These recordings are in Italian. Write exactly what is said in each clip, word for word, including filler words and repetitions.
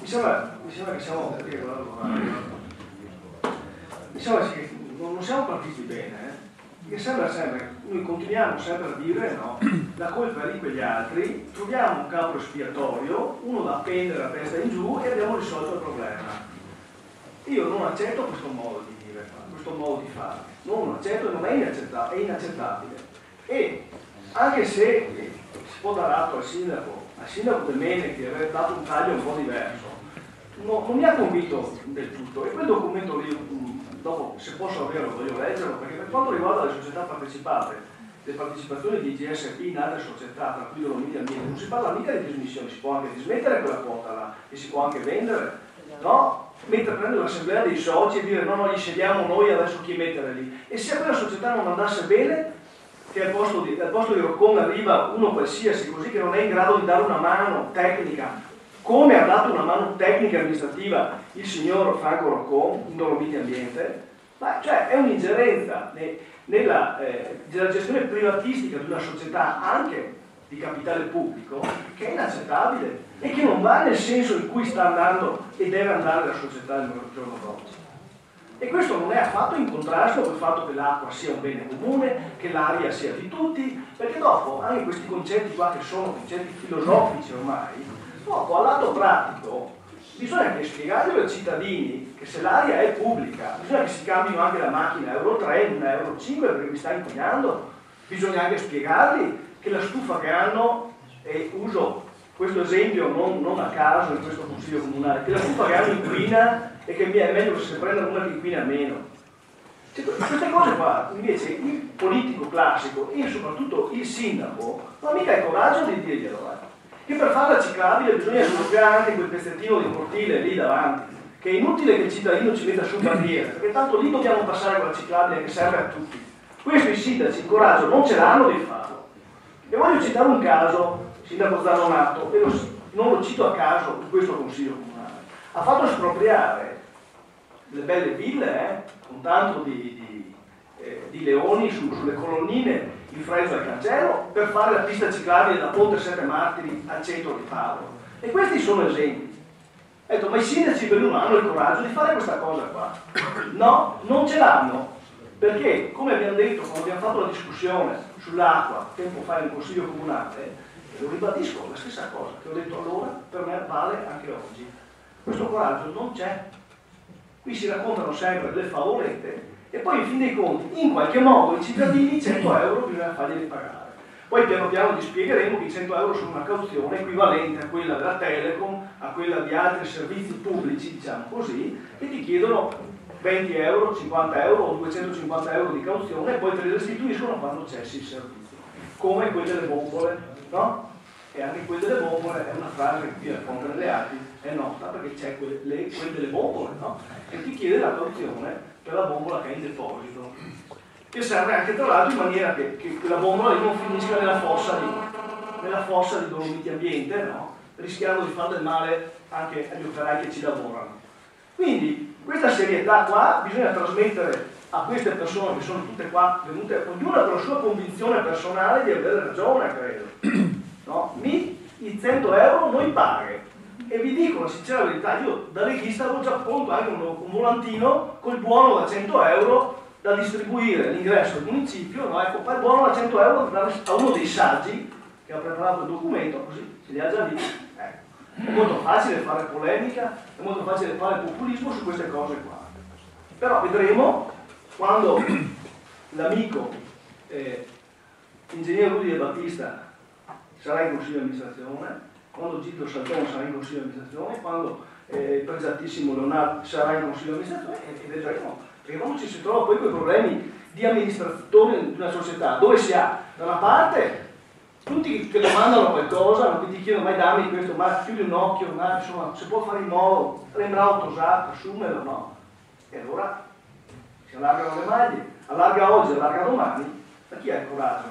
sembra, mi sembra che siamo, mi sembra che non, non siamo partiti bene, eh? Perché sembra sempre che noi continuiamo sempre a dire no, la colpa è di quegli altri, troviamo un capo espiatorio, uno da appendere la testa in giù e abbiamo risolto il problema. Io non accetto questo modo di dire, questo modo di fare, non lo accetto e non è inaccettabile, è inaccettabile. E anche se si può dare atto al sindaco, al sindaco del Mene che aveva dato un taglio un po' diverso, no, non mi ha convinto del tutto e quel documento lì, dopo se posso averlo voglio leggerlo, perché per quanto riguarda le società partecipate, le partecipazioni di G S P in altre società, tra cui Dolomiti Ambiente, non si parla mica di dismissione, si può anche dismettere quella quota là e si può anche vendere, no? Mentre prendere l'assemblea dei soci e dire no, no, gli scegliamo noi adesso chi mettere lì. E se a quella società non andasse bene, che al posto di, al posto di Roccon arriva uno qualsiasi così che non è in grado di dare una mano tecnica, come ha dato una mano tecnica amministrativa il signor Franco Roccon in Dolomiti Ambiente, ma cioè è un'ingerenza ne, nella, eh, nella gestione privatistica di una società anche di capitale pubblico che è inaccettabile e che non va nel senso in cui sta andando e deve andare la società del giorno d'oggi. E questo non è affatto in contrasto con il fatto che l'acqua sia un bene comune, che l'aria sia di tutti, perché dopo anche questi concetti qua che sono concetti filosofici ormai, dopo al lato pratico bisogna che spiegarglielo ai cittadini che se l'aria è pubblica bisogna che si cambino anche la macchina euro tre in euro cinque perché mi sta inquinando, bisogna anche spiegargli che la stufa che hanno, e uso questo esempio non, non a caso in questo consiglio comunale, che la stufa che hanno inquina e che è meglio che se ne prenda una che inquina meno. Cioè, queste cose qua invece il politico classico e soprattutto il sindaco non ha mica il coraggio di dirglielo, eh. Che per farla ciclabile bisogna sbloccare anche quel pezzettino di cortile lì davanti, che è inutile che il cittadino ci metta su barriere, perché tanto lì dobbiamo passare con la ciclabile che serve a tutti. Questo i sindaci il coraggio non ce l'hanno di farlo. E voglio citare un caso, sindaco Zannonato, e lo, non lo cito a caso in questo consiglio comunale, ha fatto espropriare le belle ville, eh, con tanto di, di, eh, di leoni su, sulle colonnine in Frezzo al Cancello, per fare la pista ciclabile da Ponte Sette Martiri al centro di Padova. E questi sono esempi. Ho detto, ma i sindaci per non hanno il coraggio di fare questa cosa qua? No, non ce l'hanno. Perché, come abbiamo detto quando abbiamo fatto la discussione sull'acqua tempo fa in consiglio comunale, e lo ribadisco, la stessa cosa che ho detto allora, per me vale anche oggi. Questo coraggio non c'è. Qui si raccontano sempre delle favolette e poi in fin dei conti, in qualche modo, i cittadini cento euro bisogna farglieli pagare. Poi piano piano ti spiegheremo che i cento euro sono una cauzione equivalente a quella della Telecom, a quella di altri servizi pubblici, diciamo così, che ti chiedono venti euro, cinquanta euro o duecentocinquanta euro di cauzione e poi te le restituiscono quando cessi il servizio, come quelle delle bombole, no? E anche quelle delle bombole è una frase che qui racconta nelle arti, è nota perché c'è quelle, le, quelle delle bombole, no? E ti chiede la cauzione per la bombola che è in deposito, che serve anche tra l'altro in maniera che, che quella bombola non finisca nella fossa di, nella fossa di Dolomiti Ambiente, no? Rischiando di fare del male anche agli operai che ci lavorano. Quindi questa serietà qua bisogna trasmettere a queste persone che sono tutte qua venute, ognuna per la sua convinzione personale di avere ragione, credo. No? Mi i cento euro non paghe. E vi dico la sincera verità, io da leghista avevo già pronto anche un, un volantino col buono da cento euro da distribuire all'ingresso del municipio, no? Ecco, qua il buono da cento euro da dare a uno dei saggi che ha preparato il documento, così se li ha già lì. Ecco. È molto facile fare polemica, è molto facile fare populismo su queste cose qua. Però vedremo quando l'amico eh, ingegnere Rudy De Battista sarà in consiglio di amministrazione, quando Gildo Saltone sarà in consiglio di amministrazione, quando eh, il pregiatissimo Leonardo sarà in consiglio di amministrazione e, e vedremo. Perché quando ci si trova poi quei problemi di amministratore di una società, dove si ha da una parte tutti che domandano qualcosa, non ti chiedono mai dammi questo, ma chiudi un occhio, ma insomma, se può fare in modo, prendere autosato, assumelo, no? E allora si allargano le maglie, allarga oggi, allarga domani, ma chi ha il coraggio?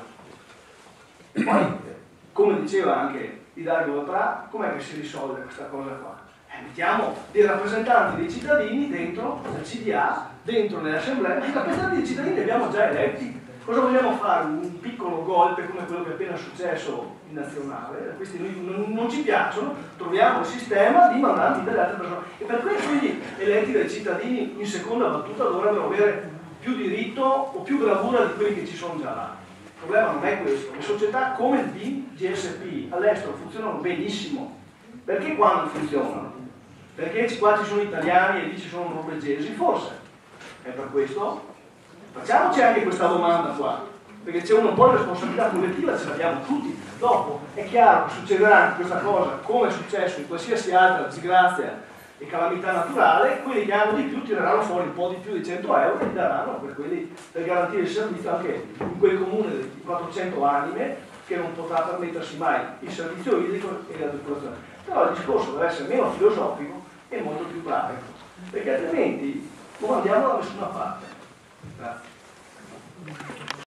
E poi, come diceva anche Hidalgo Tra, com'è che si risolve questa cosa qua? Eh, mettiamo dei rappresentanti dei cittadini dentro la C D A, dentro nelle assemblee, ma i rappresentanti dei cittadini li abbiamo già eletti. Cosa vogliamo fare? Un piccolo golpe come quello che è appena successo in nazionale, questi noi non, non ci piacciono, troviamo il sistema di mandarli dalle altre persone e per questo gli eletti dai cittadini in seconda battuta dovrebbero avere più diritto o più bravura di quelli che ci sono già là. Il problema non è questo, le società come il B G S P all'estero funzionano benissimo. Perché qua non funzionano? Perché qua ci sono italiani e lì ci sono norvegesi? Forse è per questo. Facciamoci anche questa domanda qua, perché c'è un po' di responsabilità collettiva, ce l'abbiamo tutti. Dopo è chiaro che succederà anche questa cosa, come è successo in qualsiasi altra disgrazia e calamità naturale, quelli che hanno di più tireranno fuori un po' di più di cento euro e li daranno per, quelli, per garantire il servizio anche in quel comune di quattrocento anime che non potrà permettersi mai il servizio idrico e la depurazione. Però il discorso deve essere meno filosofico e molto più pratico, perché altrimenti non andiamo da nessuna parte. Grazie.